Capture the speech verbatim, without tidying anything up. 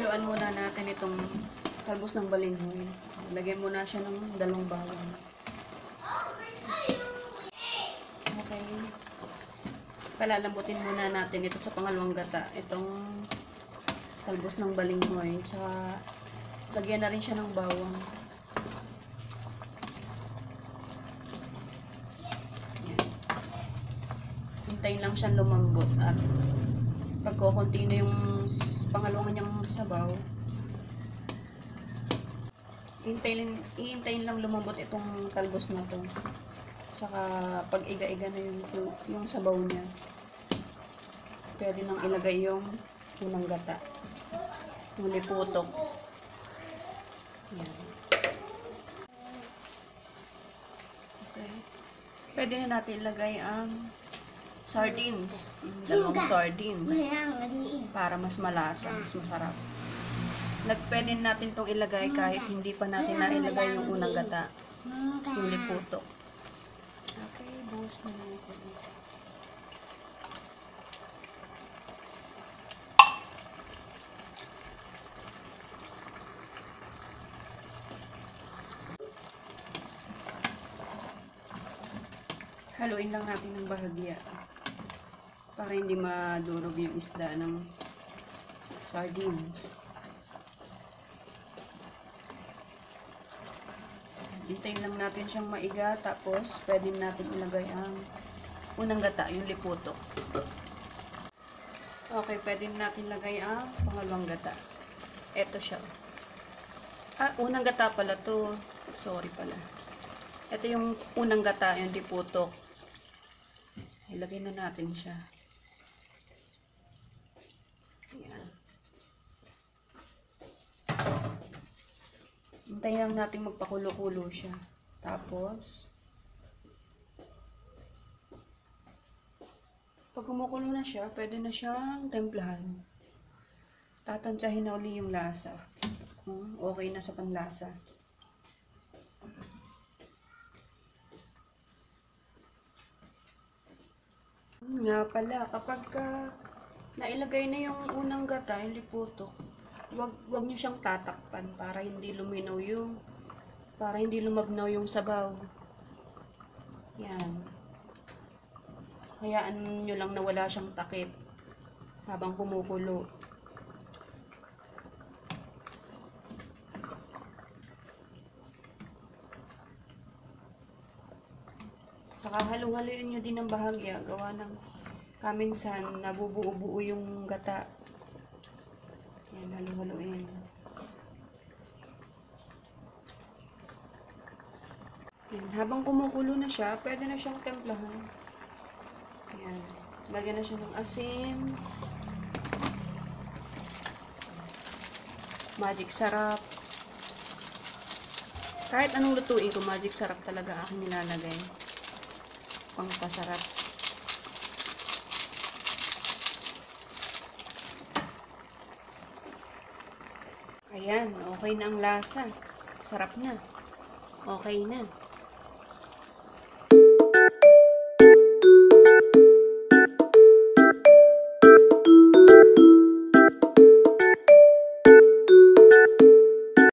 haluan muna natin itong talbos ng balinghoy. Lagyan muna siya ng dalawang bawang. Okay. Palalambutin muna natin ito sa pangalawang gata. Itong talbos ng balinghoy. Tsaka lagyan na rin siya ng bawang. Yan. Hintayin lang siyang lumambot at pagkukunti na yung pangalawang niyang sabaw, hintayin, hintayin lang lumambot itong talbos na to. Saka pag iga-iga na yung, yung sabaw niya, pwede nang ilagay yung unang gata, yung liputok. Yan. Okay. Pwede na natin ilagay ang sardines. Dalawang sardines. Para mas malasa, mas masarap. Pwede natin itong ilagay kahit hindi pa natin nailagay yung unang gata. Yung liputok. Okay, buhos na natin. Haluin lang natin ng bahagya para hindi madurog yung isda ng sardines. Hintayin lang natin siyang maiga, tapos pwede natin ilagay ang unang gata, yung liputok. Okay, pwede natin ilagay ang pangalawang gata. Ito siya. Ah, unang gata pala to. Sorry pala. Ito yung unang gata, yung liputok. Ilagay na natin siya. Ayan. Hintayin lang natin magpakulo-kulo siya. Tapos, pag kumukulo na siya, pwede na siyang templahan. Tatansyahin na uli yung lasa. Kung okay na sa panlasa. Nga pala, kapag ka nailagay na yung unang gata, yung liputok, wag wag niyo siyang tatakpan para hindi luminaw yung para hindi lumabnaw yung sabaw. Yan. Hayaan niyo lang na wala siyang takip habang kumukulo. Saka halu-haluin nyo din ng bahagya, gawa ng kaminsan nabubuo-buo yung gata. Yan, halu-haluin. Yan, habang kumukulo na siya, pwede na siyang templahan. Yan, lagyan na siya ng asin, magic sarap. Kahit anong lutuin ko, magic sarap talaga aking nilalagay. Pangpasarap. Ayan, okay na ang lasa. Sarap na. Okay na.